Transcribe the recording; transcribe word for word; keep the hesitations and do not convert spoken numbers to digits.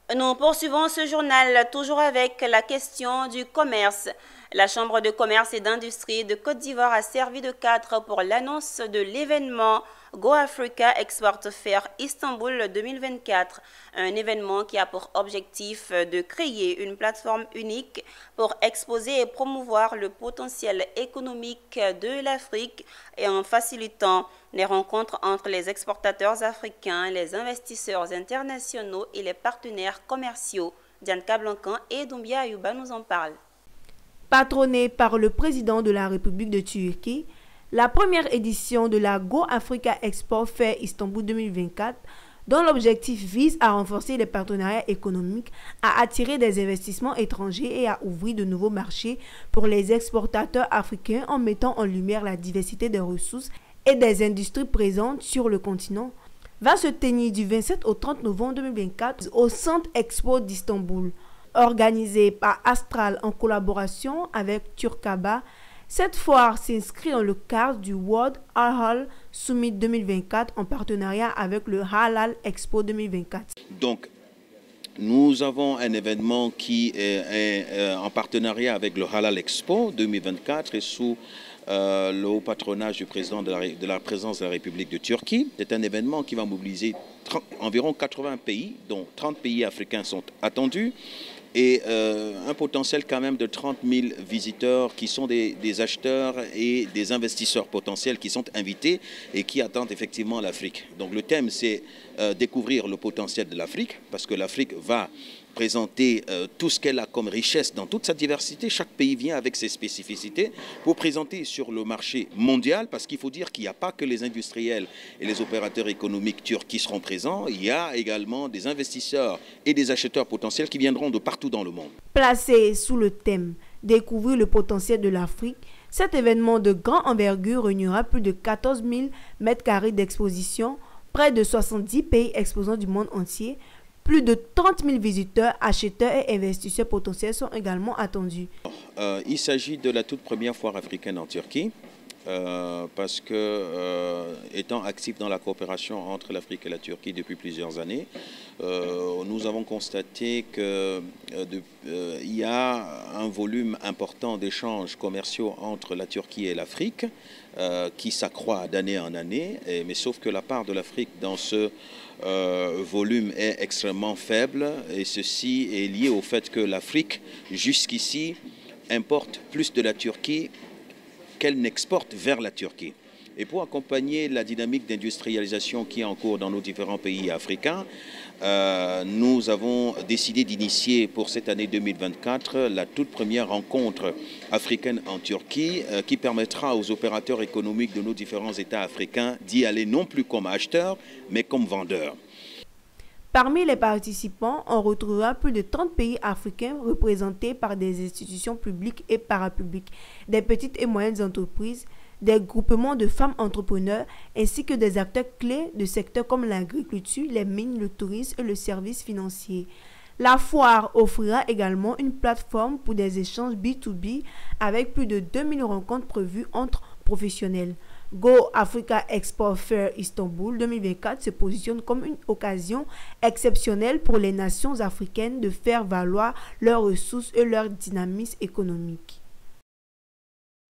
Nous poursuivons ce journal toujours avec la question du commerce. La Chambre de commerce et d'industrie de Côte d'Ivoire a servi de cadre pour l'annonce de l'événement Go Africa Export Fair Istanbul deux mille vingt-quatre, un événement qui a pour objectif de créer une plateforme unique pour exposer et promouvoir le potentiel économique de l'Afrique et en facilitant les rencontres entre les exportateurs africains, les investisseurs internationaux et les partenaires commerciaux. Diane Kablancan et Doumbia Ayouba nous en parlent. Patronnée par le président de la République de Turquie, la première édition de la Go Africa Export Fair Istanbul deux mille vingt-quatre, dont l'objectif vise à renforcer les partenariats économiques, à attirer des investissements étrangers et à ouvrir de nouveaux marchés pour les exportateurs africains en mettant en lumière la diversité des ressources et des industries présentes sur le continent, va se tenir du vingt-sept au trente novembre deux mille vingt-quatre au Centre Expo d'Istanbul. Organisée par Astral en collaboration avec Turkaba, cette foire s'inscrit dans le cadre du World Halal Summit deux mille vingt-quatre en partenariat avec le Halal Expo deux mille vingt-quatre. Donc, nous avons un événement qui est, est, est en partenariat avec le Halal Expo deux mille vingt-quatre et sous euh, le haut patronage du président de la, de la présidence de la République de Turquie. C'est un événement qui va mobiliser trente, environ quatre-vingts pays, dont trente pays africains sont attendus. Et euh, un potentiel quand même de trente mille visiteurs qui sont des, des acheteurs et des investisseurs potentiels qui sont invités et qui attendent effectivement l'Afrique. Donc le thème, c'est euh, découvrir le potentiel de l'Afrique, parce que l'Afrique va présenter euh, tout ce qu'elle a comme richesse dans toute sa diversité. Chaque pays vient avec ses spécificités pour présenter sur le marché mondial, parce qu'il faut dire qu'il n'y a pas que les industriels et les opérateurs économiques turcs qui seront présents, il y a également des investisseurs et des acheteurs potentiels qui viendront de partout dans le monde. Placé sous le thème « Découvrir le potentiel de l'Afrique », cet événement de grande envergure réunira plus de quatorze mille mètres carrés d'exposition, près de soixante-dix pays exposants du monde entier. Plus de trente mille visiteurs, acheteurs et investisseurs potentiels sont également attendus. Euh, il s'agit de la toute première foire africaine en Turquie, euh, parce que, euh, étant actif dans la coopération entre l'Afrique et la Turquie depuis plusieurs années, euh, nous avons constaté qu'il euh, euh, y a un volume important d'échanges commerciaux entre la Turquie et l'Afrique, euh, qui s'accroît d'année en année, et, mais sauf que la part de l'Afrique dans ce Euh, volume est extrêmement faible, et ceci est lié au fait que l'Afrique, jusqu'ici, importe plus de la Turquie qu'elle n'exporte vers la Turquie. Et pour accompagner la dynamique d'industrialisation qui est en cours dans nos différents pays africains, euh, nous avons décidé d'initier pour cette année deux mille vingt-quatre la toute première rencontre africaine en Turquie euh, qui permettra aux opérateurs économiques de nos différents États africains d'y aller non plus comme acheteurs, mais comme vendeurs. Parmi les participants, on retrouvera plus de trente pays africains représentés par des institutions publiques et parapubliques, des petites et moyennes entreprises, des groupements de femmes entrepreneurs ainsi que des acteurs clés de secteurs comme l'agriculture, les mines, le tourisme et le service financier. La foire offrira également une plateforme pour des échanges B deux B avec plus de deux mille rencontres prévues entre professionnels. Go Africa Export Fair Istanbul deux mille vingt-quatre se positionne comme une occasion exceptionnelle pour les nations africaines de faire valoir leurs ressources et leur dynamisme économique.